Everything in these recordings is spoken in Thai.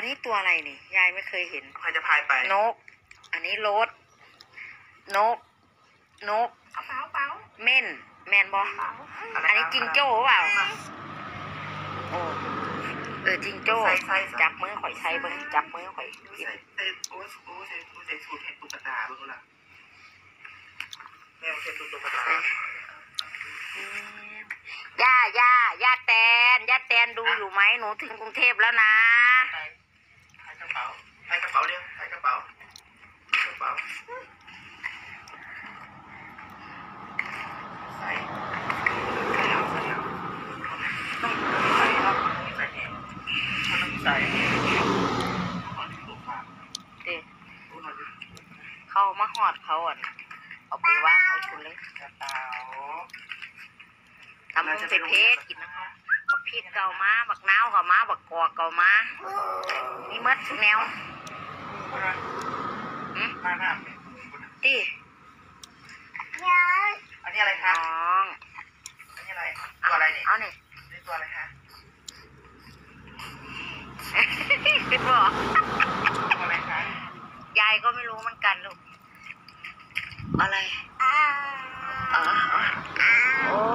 นี้ตัวอะไรนี่ยายไม่เคยเห็นใครจะพายไปนกอันนี้รถนกเป๋าเม่นแมนบออันนี้จิงโจ้เปล่าโอ้จิงโจ้จับมือข่อยใช้เบิ้งจับมือข่อยใส่โอ้ใส่สูตรเห็ดตุ๊กตาเบิ้งละแม่ใส่ตุ๊กตาย่าแตนดูอยู่ไหมหนูถึงกรุงเทพแล้วนะใส่กระเป๋าเร็วใส่กระเป๋าใส่เขามาหอดเขาอ่ะเอาไปว่างเอาชุนเลยกระเป๋าทำมันเป็นเพชรกินนะคะบักพีดเก่ามาบักน้าวเก่ามาบักกอกเก่ามามีมัดทุกแนวตีอันนี้อะไรคะน้องอันนี้อะไรตัวอะไรนี่เอาเนี่ยนี่ตัวอะไรคะเป็นบ่ตัวอะไรคะยายก็ไม่รู้เหมือนกันลูกอะไรโอ้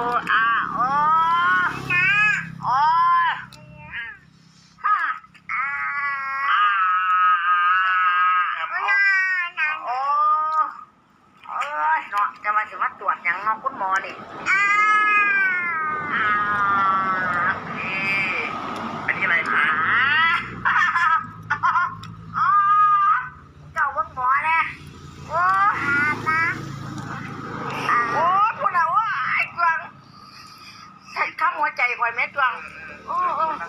เนาะจะมาถึงว่าตรวจอย่างงอคุณหมอนี่อันนี้อะไรคะเจ้าเบิ่งหมอเนี่ยโอ้คุณอะว่าไอ้จวงใส่ข้ามหัวใจคอยแม่จวงโอ้ยแม่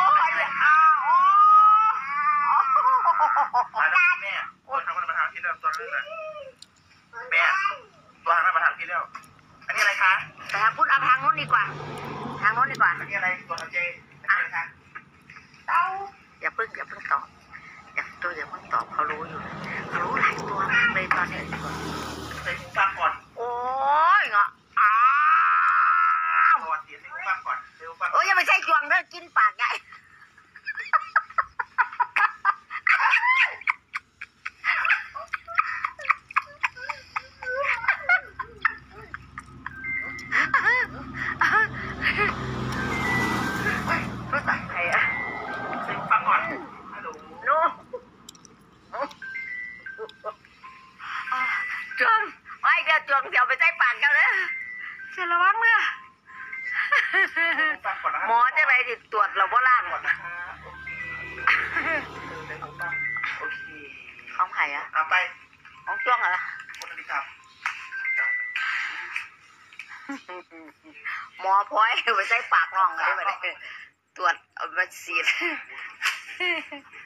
ตัวทางมันมาทางที่แล้วตัวนี้แหละแม่ตัวทางมันมาทางที่แล้วอันนี้อะไรคะแต่พูดเอาทางโน้นดีกว่าอันนี้อะไรตัวทางเจอะไรคะอย่าเพิ่งตอบอย่าเพิ่งตอบเขารู้อยู่เขารู้หลายตัวมากเลยตอนนี้ใส่หูฟังก่อนโอ้ยเงาะตัวเสียใส่หูฟังก่อนอย่าไปใช้จวงเด้อกินปากใหญ่จวงเสียวไปใส่ปากกันเลยเสียระวังเลยหมอจะไปติดตรวจเราบ่ล่างโอเคของไผ่อะไปของจวงเหรอหมอพอยไปใส่ปากน้องเลยไปตรวจเอาไปฉีด